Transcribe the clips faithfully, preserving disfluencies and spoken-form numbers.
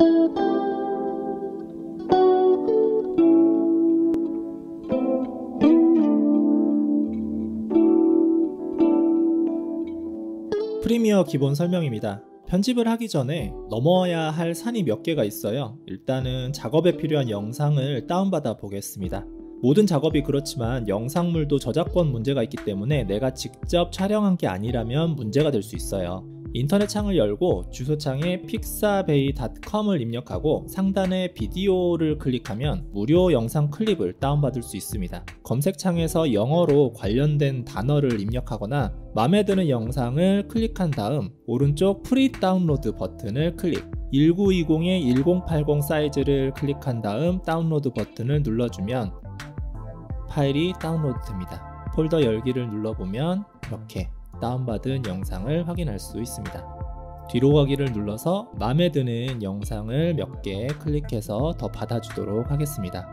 프리미어 기본 설명입니다. 편집을 하기 전에 넘어야 할 산이 몇 개가 있어요. 일단은 작업에 필요한 영상을 다운받아 보겠습니다. 모든 작업이 그렇지만 영상물도 저작권 문제가 있기 때문에 내가 직접 촬영한 게 아니라면 문제가 될 수 있어요. 인터넷 창을 열고 주소창에 픽사베이 닷컴을 입력하고 상단에 비디오를 클릭하면 무료 영상 클립을 다운받을 수 있습니다. 검색창에서 영어로 관련된 단어를 입력하거나 마음에 드는 영상을 클릭한 다음 오른쪽 프리 다운로드 버튼을 클릭, 천구백이십에 천팔십 사이즈를 클릭한 다음 다운로드 버튼을 눌러주면 파일이 다운로드 됩니다. 폴더 열기를 눌러보면 이렇게 다운받은 영상을 확인할 수 있습니다. 뒤로 가기를 눌러서 마음에 드는 영상을 몇 개 클릭해서 더 받아주도록 하겠습니다.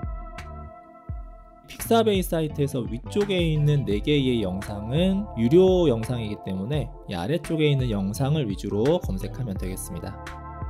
픽사베이 사이트에서 위쪽에 있는 네 개의 영상은 유료 영상이기 때문에 이 아래쪽에 있는 영상을 위주로 검색하면 되겠습니다.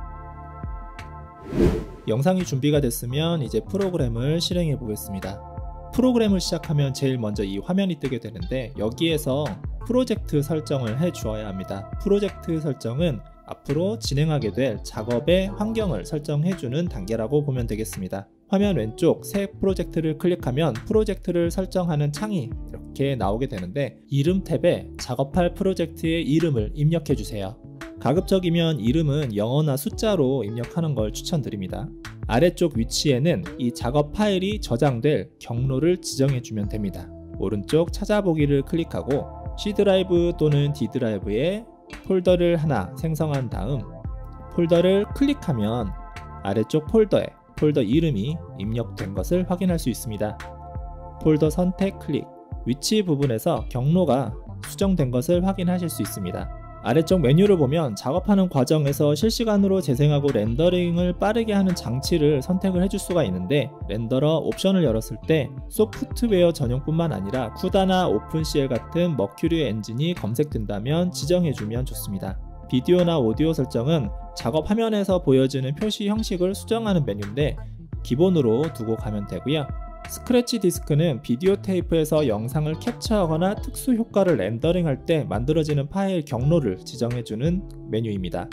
영상이 준비가 됐으면 이제 프로그램을 실행해 보겠습니다. 프로그램을 시작하면 제일 먼저 이 화면이 뜨게 되는데 여기에서 프로젝트 설정을 해 주어야 합니다. 프로젝트 설정은 앞으로 진행하게 될 작업의 환경을 설정해 주는 단계라고 보면 되겠습니다. 화면 왼쪽 새 프로젝트를 클릭하면 프로젝트를 설정하는 창이 이렇게 나오게 되는데 이름 탭에 작업할 프로젝트의 이름을 입력해 주세요. 가급적이면 이름은 영어나 숫자로 입력하는 걸 추천드립니다. 아래쪽 위치에는 이 작업 파일이 저장될 경로를 지정해 주면 됩니다. 오른쪽 찾아보기를 클릭하고 C 드라이브 또는 D 드라이브에 폴더를 하나 생성한 다음 폴더를 클릭하면 아래쪽 폴더에 폴더 이름이 입력된 것을 확인할 수 있습니다. 폴더 선택 클릭, 위치 부분에서 경로가 수정된 것을 확인하실 수 있습니다. 아래쪽 메뉴를 보면 작업하는 과정에서 실시간으로 재생하고 렌더링을 빠르게 하는 장치를 선택을 해줄 수가 있는데 렌더러 옵션을 열었을 때 소프트웨어 전용뿐만 아니라 쿠다나 오픈씨엘 같은 머큐리 엔진이 검색된다면 지정해주면 좋습니다. 비디오나 오디오 설정은 작업 화면에서 보여지는 표시 형식을 수정하는 메뉴인데 기본으로 두고 가면 되고요. 스크래치 디스크는 비디오 테이프에서 영상을 캡처하거나 특수 효과를 렌더링할 때 만들어지는 파일 경로를 지정해주는 메뉴입니다.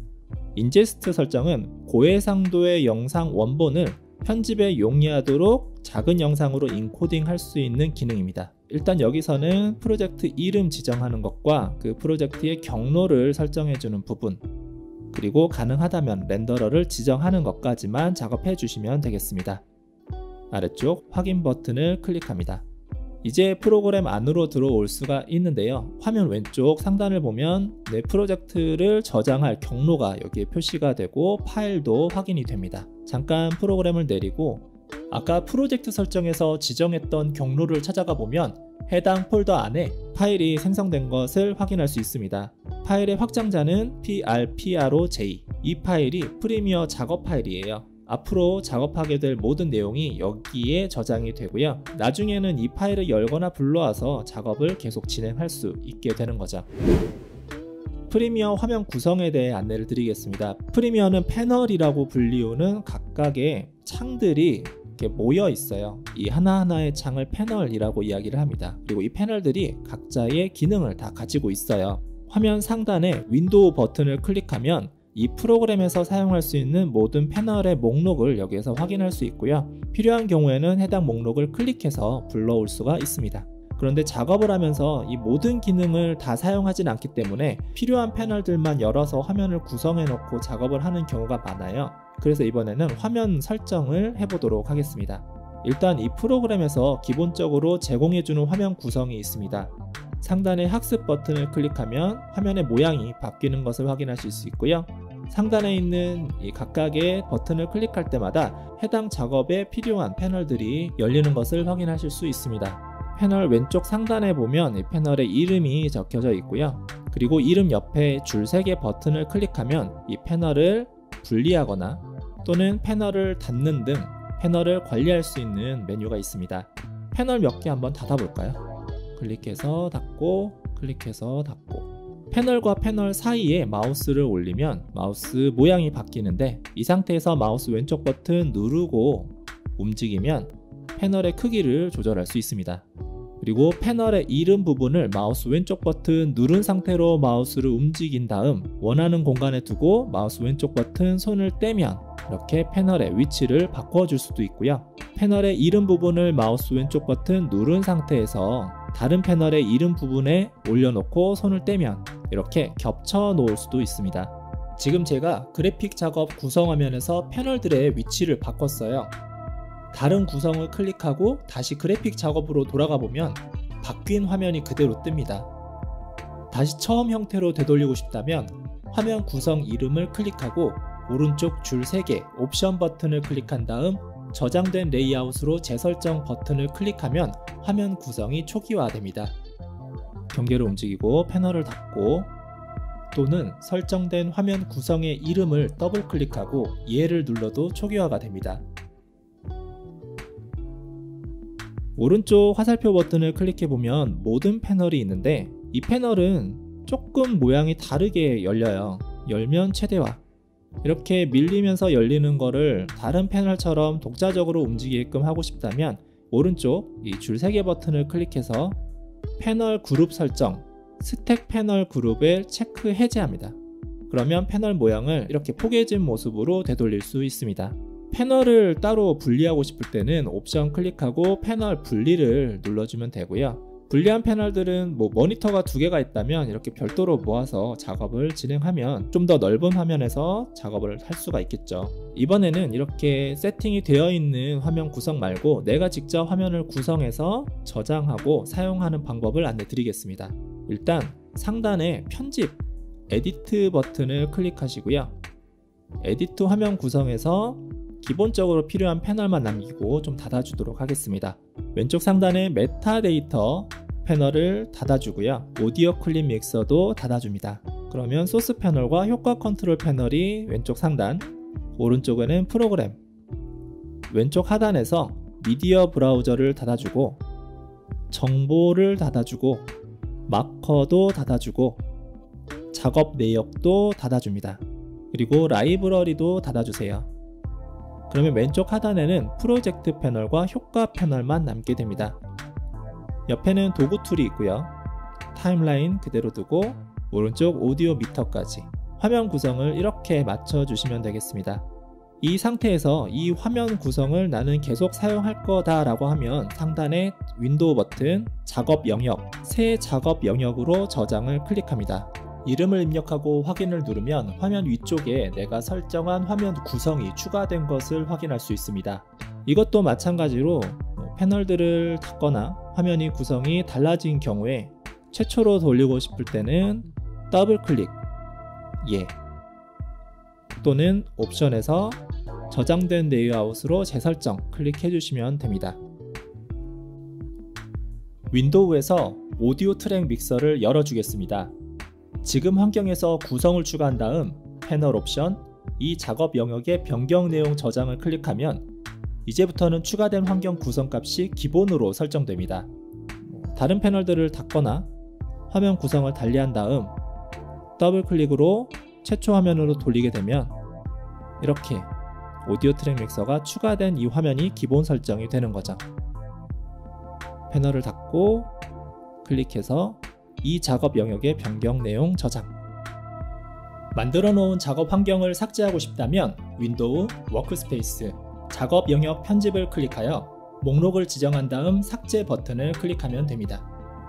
인제스트 설정은 고해상도의 영상 원본을 편집에 용이하도록 작은 영상으로 인코딩 할 수 있는 기능입니다. 일단 여기서는 프로젝트 이름 지정하는 것과 그 프로젝트의 경로를 설정해주는 부분, 그리고 가능하다면 렌더러를 지정하는 것까지만 작업해 주시면 되겠습니다. 아래쪽 확인 버튼을 클릭합니다. 이제 프로그램 안으로 들어올 수가 있는데요. 화면 왼쪽 상단을 보면 내 프로젝트를 저장할 경로가 여기에 표시가 되고 파일도 확인이 됩니다. 잠깐 프로그램을 내리고 아까 프로젝트 설정에서 지정했던 경로를 찾아가 보면 해당 폴더 안에 파일이 생성된 것을 확인할 수 있습니다. 파일의 확장자는 피알피알오제이, 이 파일이 프리미어 작업 파일이에요. 앞으로 작업하게 될 모든 내용이 여기에 저장이 되고요. 나중에는 이 파일을 열거나 불러와서 작업을 계속 진행할 수 있게 되는 거죠. 프리미어 화면 구성에 대해 안내를 드리겠습니다. 프리미어는 패널이라고 불리우는 각각의 창들이 이렇게 모여 있어요. 이 하나하나의 창을 패널이라고 이야기를 합니다. 그리고 이 패널들이 각자의 기능을 다 가지고 있어요. 화면 상단에 윈도우 버튼을 클릭하면 이 프로그램에서 사용할 수 있는 모든 패널의 목록을 여기에서 확인할 수 있고요. 필요한 경우에는 해당 목록을 클릭해서 불러올 수가 있습니다. 그런데 작업을 하면서 이 모든 기능을 다 사용하진 않기 때문에 필요한 패널들만 열어서 화면을 구성해 놓고 작업을 하는 경우가 많아요. 그래서 이번에는 화면 설정을 해보도록 하겠습니다. 일단 이 프로그램에서 기본적으로 제공해주는 화면 구성이 있습니다. 상단의 학습 버튼을 클릭하면 화면의 모양이 바뀌는 것을 확인하실 수 있고요. 상단에 있는 이 각각의 버튼을 클릭할 때마다 해당 작업에 필요한 패널들이 열리는 것을 확인하실 수 있습니다. 패널 왼쪽 상단에 보면 이 패널의 이름이 적혀져 있고요. 그리고 이름 옆에 줄 세 개 버튼을 클릭하면 이 패널을 분리하거나 또는 패널을 닫는 등 패널을 관리할 수 있는 메뉴가 있습니다. 패널 몇 개 한번 닫아볼까요? 클릭해서 닫고 클릭해서 닫고 패널과 패널 사이에 마우스를 올리면 마우스 모양이 바뀌는데, 이 상태에서 마우스 왼쪽 버튼 누르고 움직이면 패널의 크기를 조절할 수 있습니다. 그리고 패널의 이름 부분을 마우스 왼쪽 버튼 누른 상태로 마우스를 움직인 다음 원하는 공간에 두고 마우스 왼쪽 버튼 손을 떼면 이렇게 패널의 위치를 바꿔줄 수도 있고요. 패널의 이름 부분을 마우스 왼쪽 버튼 누른 상태에서 다른 패널의 이름 부분에 올려놓고 손을 떼면 이렇게 겹쳐 놓을 수도 있습니다. 지금 제가 그래픽 작업 구성 화면에서 패널들의 위치를 바꿨어요. 다른 구성을 클릭하고 다시 그래픽 작업으로 돌아가 보면 바뀐 화면이 그대로 뜹니다. 다시 처음 형태로 되돌리고 싶다면 화면 구성 이름을 클릭하고 오른쪽 줄 세 개 옵션 버튼을 클릭한 다음 저장된 레이아웃으로 재설정 버튼을 클릭하면 화면 구성이 초기화됩니다. 경계를 움직이고 패널을 닫고, 또는 설정된 화면 구성의 이름을 더블 클릭하고 얘를 눌러도 초기화가 됩니다. 오른쪽 화살표 버튼을 클릭해보면 모든 패널이 있는데, 이 패널은 조금 모양이 다르게 열려요. 열면 최대화, 이렇게 밀리면서 열리는 거를 다른 패널처럼 독자적으로 움직이게끔 하고 싶다면 오른쪽 이 줄 세 개 버튼을 클릭해서 패널 그룹 설정, 스택 패널 그룹을 체크 해제합니다. 그러면 패널 모양을 이렇게 포개진 모습으로 되돌릴 수 있습니다. 패널을 따로 분리하고 싶을 때는 옵션 클릭하고 패널 분리를 눌러주면 되고요. 분리한 패널들은 뭐 모니터가 두 개가 있다면 이렇게 별도로 모아서 작업을 진행하면 좀 더 넓은 화면에서 작업을 할 수가 있겠죠. 이번에는 이렇게 세팅이 되어 있는 화면 구성 말고 내가 직접 화면을 구성해서 저장하고 사용하는 방법을 안내 드리겠습니다. 일단 상단에 편집, 에디트 버튼을 클릭하시고요. 에디트 화면 구성에서 기본적으로 필요한 패널만 남기고 좀 닫아주도록 하겠습니다. 왼쪽 상단에 메타데이터 패널을 닫아주고요. 오디오 클립 믹서도 닫아줍니다. 그러면 소스 패널과 효과 컨트롤 패널이 왼쪽 상단, 오른쪽에는 프로그램, 왼쪽 하단에서 미디어 브라우저를 닫아주고, 정보를 닫아주고, 마커도 닫아주고, 작업 내역도 닫아줍니다. 그리고 라이브러리도 닫아주세요. 그러면 왼쪽 하단에는 프로젝트 패널과 효과 패널만 남게 됩니다. 옆에는 도구 툴이 있고요. 타임라인 그대로 두고 오른쪽 오디오 미터까지 화면 구성을 이렇게 맞춰 주시면 되겠습니다. 이 상태에서 이 화면 구성을 나는 계속 사용할 거다 라고 하면 상단에 윈도우 버튼, 작업 영역, 새 작업 영역으로 저장을 클릭합니다. 이름을 입력하고 확인을 누르면 화면 위쪽에 내가 설정한 화면 구성이 추가된 것을 확인할 수 있습니다. 이것도 마찬가지로 패널들을 닫거나 화면이 구성이 달라진 경우에 최초로 돌리고 싶을 때는 더블 클릭, 예, 또는 옵션에서 저장된 레이아웃으로 재설정 클릭해 주시면 됩니다. 윈도우에서 오디오 트랙 믹서를 열어주겠습니다. 지금 환경에서 구성을 추가한 다음 패널 옵션, 이 작업 영역의 변경 내용 저장을 클릭하면 이제부터는 추가된 환경 구성 값이 기본으로 설정됩니다. 다른 패널들을 닫거나 화면 구성을 달리한 다음 더블 클릭으로 최초 화면으로 돌리게 되면 이렇게 오디오 트랙 믹서가 추가된 이 화면이 기본 설정이 되는 거죠. 패널을 닫고 클릭해서 이 작업 영역의 변경 내용 저장. 만들어 놓은 작업 환경을 삭제하고 싶다면 윈도우, 워크스페이스, 작업 영역 편집을 클릭하여 목록을 지정한 다음 삭제 버튼을 클릭하면 됩니다.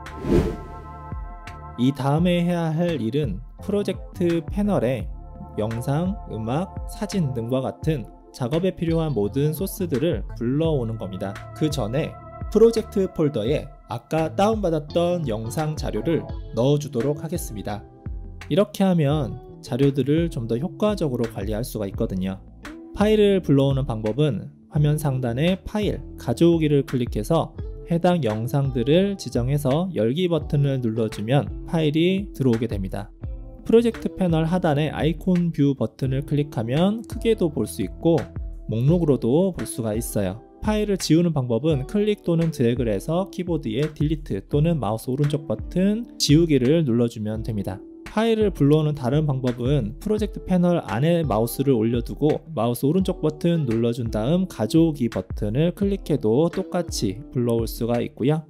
이 다음에 해야 할 일은 프로젝트 패널에 영상, 음악, 사진 등과 같은 작업에 필요한 모든 소스들을 불러오는 겁니다. 그 전에 프로젝트 폴더에 아까 다운받았던 영상 자료를 넣어주도록 하겠습니다. 이렇게 하면 자료들을 좀 더 효과적으로 관리할 수가 있거든요. 파일을 불러오는 방법은 화면 상단에 파일, 가져오기를 클릭해서 해당 영상들을 지정해서 열기 버튼을 눌러주면 파일이 들어오게 됩니다. 프로젝트 패널 하단에 아이콘 뷰 버튼을 클릭하면 크게도 볼 수 있고 목록으로도 볼 수가 있어요. 파일을 지우는 방법은 클릭 또는 드래그를 해서 키보드에 딜리트 또는 마우스 오른쪽 버튼 지우기를 눌러주면 됩니다. 파일을 불러오는 다른 방법은 프로젝트 패널 안에 마우스를 올려두고 마우스 오른쪽 버튼 눌러준 다음 가져오기 버튼을 클릭해도 똑같이 불러올 수가 있고요.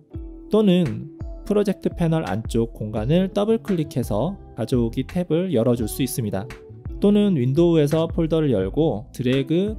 또는 프로젝트 패널 안쪽 공간을 더블 클릭해서 가져오기 탭을 열어줄 수 있습니다. 또는 윈도우에서 폴더를 열고 드래그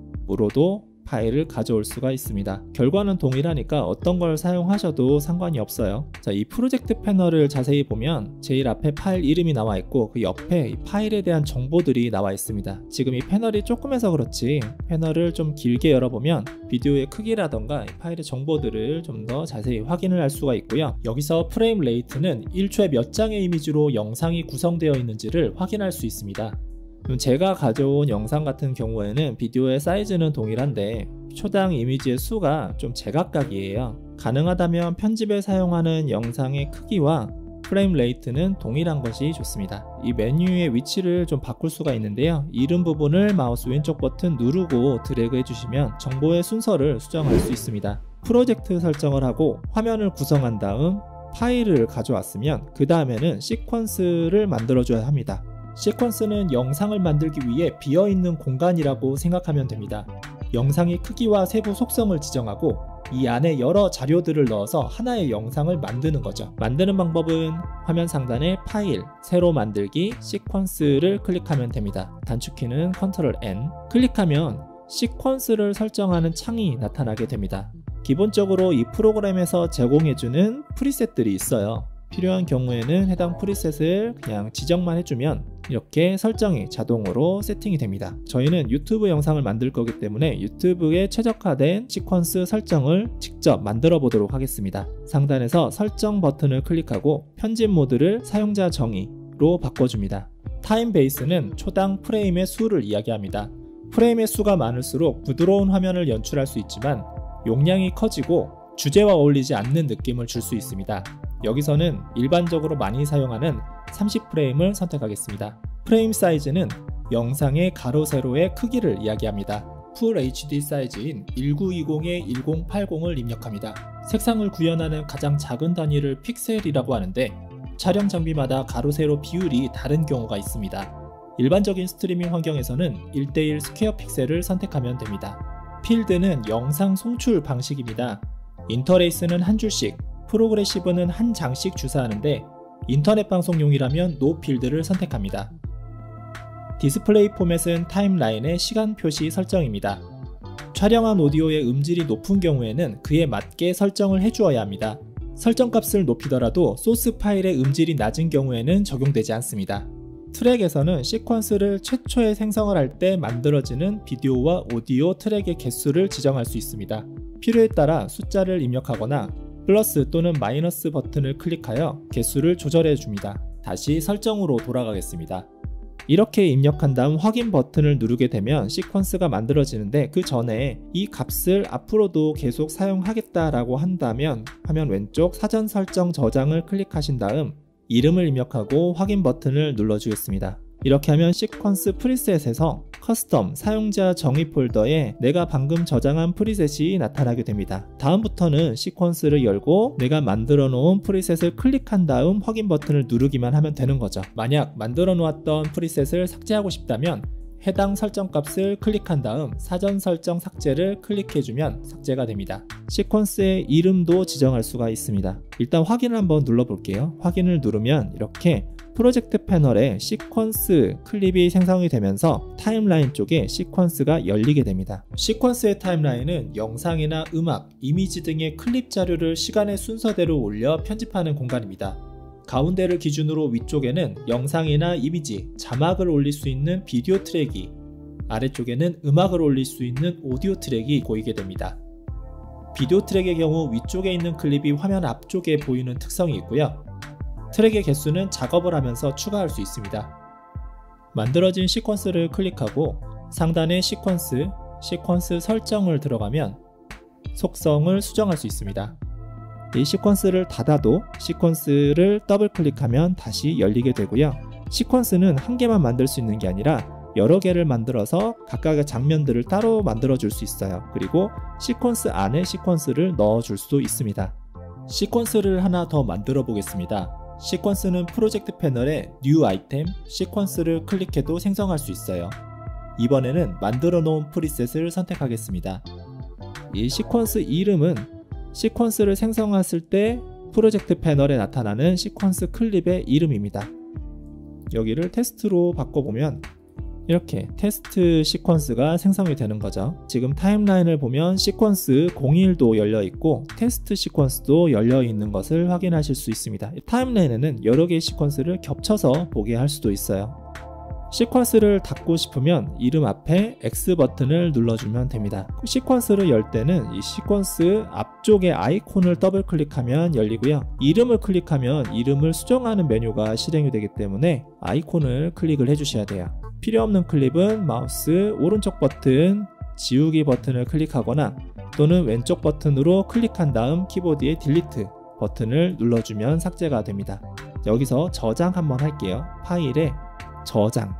드롭으로도 파일을 가져올 수가 있습니다. 결과는 동일하니까 어떤 걸 사용하셔도 상관이 없어요. 자, 이 프로젝트 패널을 자세히 보면 제일 앞에 파일 이름이 나와 있고 그 옆에 이 파일에 대한 정보들이 나와 있습니다. 지금 이 패널이 조금해서 그렇지 패널을 좀 길게 열어보면 비디오의 크기라던가 이 파일의 정보들을 좀 더 자세히 확인을 할 수가 있고요. 여기서 프레임 레이트는 일 초에 몇 장의 이미지로 영상이 구성되어 있는지를 확인할 수 있습니다. 제가 가져온 영상 같은 경우에는 비디오의 사이즈는 동일한데 초당 이미지의 수가 좀 제각각이에요. 가능하다면 편집에 사용하는 영상의 크기와 프레임 레이트는 동일한 것이 좋습니다. 이 메뉴의 위치를 좀 바꿀 수가 있는데요. 이름 부분을 마우스 왼쪽 버튼 누르고 드래그 해주시면 정보의 순서를 수정할 수 있습니다. 프로젝트 설정을 하고 화면을 구성한 다음 파일을 가져왔으면 그 다음에는 시퀀스를 만들어줘야 합니다. 시퀀스는 영상을 만들기 위해 비어있는 공간이라고 생각하면 됩니다. 영상의 크기와 세부 속성을 지정하고 이 안에 여러 자료들을 넣어서 하나의 영상을 만드는 거죠. 만드는 방법은 화면 상단에 파일, 새로 만들기, 시퀀스를 클릭하면 됩니다. 단축키는 컨트롤 엔. 클릭하면 시퀀스를 설정하는 창이 나타나게 됩니다. 기본적으로 이 프로그램에서 제공해주는 프리셋들이 있어요. 필요한 경우에는 해당 프리셋을 그냥 지정만 해주면 이렇게 설정이 자동으로 세팅이 됩니다. 저희는 유튜브 영상을 만들 거기 때문에 유튜브에 최적화된 시퀀스 설정을 직접 만들어 보도록 하겠습니다. 상단에서 설정 버튼을 클릭하고 편집 모드를 사용자 정의로 바꿔줍니다. 타임 베이스는 초당 프레임의 수를 이야기합니다. 프레임의 수가 많을수록 부드러운 화면을 연출할 수 있지만 용량이 커지고 주제와 어울리지 않는 느낌을 줄 수 있습니다. 여기서는 일반적으로 많이 사용하는 삼십 프레임을 선택하겠습니다. 프레임 사이즈는 영상의 가로 세로의 크기를 이야기합니다. 풀 에이치디 사이즈인 천구백이십에 천팔십을 입력합니다. 색상을 구현하는 가장 작은 단위를 픽셀이라고 하는데 촬영 장비마다 가로 세로 비율이 다른 경우가 있습니다. 일반적인 스트리밍 환경에서는 일 대 일 스퀘어 픽셀을 선택하면 됩니다. 필드는 영상 송출 방식입니다. 인터레이스는 한 줄씩, 프로그레시브는 한 장씩 주사하는데 인터넷 방송용이라면 노 필드를 선택합니다. 디스플레이 포맷은 타임라인의 시간 표시 설정입니다. 촬영한 오디오의 음질이 높은 경우에는 그에 맞게 설정을 해주어야 합니다. 설정값을 높이더라도 소스 파일의 음질이 낮은 경우에는 적용되지 않습니다. 트랙에서는 시퀀스를 최초에 생성을 할 때 만들어지는 비디오와 오디오 트랙의 개수를 지정할 수 있습니다. 필요에 따라 숫자를 입력하거나 플러스 또는 마이너스 버튼을 클릭하여 개수를 조절해 줍니다. 다시 설정으로 돌아가겠습니다. 이렇게 입력한 다음 확인 버튼을 누르게 되면 시퀀스가 만들어지는데 그 전에 이 값을 앞으로도 계속 사용하겠다라고 한다면 화면 왼쪽 사전 설정 저장을 클릭하신 다음 이름을 입력하고 확인 버튼을 눌러주겠습니다. 이렇게 하면 시퀀스 프리셋에서 커스텀 사용자 정의 폴더에 내가 방금 저장한 프리셋이 나타나게 됩니다. 다음부터는 시퀀스를 열고 내가 만들어 놓은 프리셋을 클릭한 다음 확인 버튼을 누르기만 하면 되는 거죠. 만약 만들어 놓았던 프리셋을 삭제하고 싶다면 해당 설정 값을 클릭한 다음 사전 설정 삭제를 클릭해주면 삭제가 됩니다. 시퀀스의 이름도 지정할 수가 있습니다. 일단 확인을 한번 눌러볼게요. 확인을 누르면 이렇게 프로젝트 패널에 시퀀스 클립이 생성이 되면서 타임라인 쪽에 시퀀스가 열리게 됩니다. 시퀀스의 타임라인은 영상이나 음악, 이미지 등의 클립 자료를 시간의 순서대로 올려 편집하는 공간입니다. 가운데를 기준으로 위쪽에는 영상이나 이미지, 자막을 올릴 수 있는 비디오 트랙이, 아래쪽에는 음악을 올릴 수 있는 오디오 트랙이 보이게 됩니다. 비디오 트랙의 경우 위쪽에 있는 클립이 화면 앞쪽에 보이는 특성이 있고요. 트랙의 개수는 작업을 하면서 추가할 수 있습니다. 만들어진 시퀀스를 클릭하고 상단의 시퀀스, 시퀀스 설정을 들어가면 속성을 수정할 수 있습니다. 이 시퀀스를 닫아도 시퀀스를 더블 클릭하면 다시 열리게 되고요. 시퀀스는 한 개만 만들 수 있는 게 아니라 여러 개를 만들어서 각각의 장면들을 따로 만들어 줄 수 있어요. 그리고 시퀀스 안에 시퀀스를 넣어 줄 수도 있습니다. 시퀀스를 하나 더 만들어 보겠습니다. 시퀀스는 프로젝트 패널에 New 아이템, 시퀀스를 클릭해도 생성할 수 있어요. 이번에는 만들어 놓은 프리셋을 선택하겠습니다. 이 시퀀스 이름은 시퀀스를 생성했을 때 프로젝트 패널에 나타나는 시퀀스 클립의 이름입니다. 여기를 테스트로 바꿔보면 이렇게 테스트 시퀀스가 생성이 되는 거죠. 지금 타임라인을 보면 시퀀스 공일도 열려 있고 테스트 시퀀스도 열려 있는 것을 확인하실 수 있습니다. 타임라인에는 여러 개의 시퀀스를 겹쳐서 보게 할 수도 있어요. 시퀀스를 닫고 싶으면 이름 앞에 X 버튼을 눌러주면 됩니다. 시퀀스를 열 때는 이 시퀀스 앞쪽에 아이콘을 더블 클릭하면 열리고요. 이름을 클릭하면 이름을 수정하는 메뉴가 실행이 되기 때문에 아이콘을 클릭을 해주셔야 돼요. 필요없는 클립은 마우스 오른쪽 버튼 지우기 버튼을 클릭하거나 또는 왼쪽 버튼으로 클릭한 다음 키보드의 딜리트 버튼을 눌러주면 삭제가 됩니다. 여기서 저장 한번 할게요. 파일에 저장.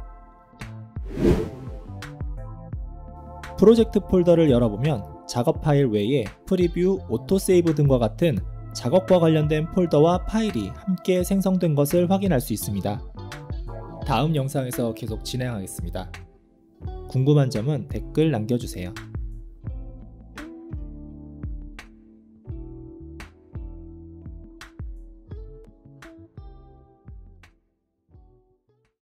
프로젝트 폴더를 열어보면 작업 파일 외에 프리뷰, 오토세이브 등과 같은 작업과 관련된 폴더와 파일이 함께 생성된 것을 확인할 수 있습니다. 다음 영상에서 계속 진행하겠습니다. 궁금한 점은 댓글 남겨주세요.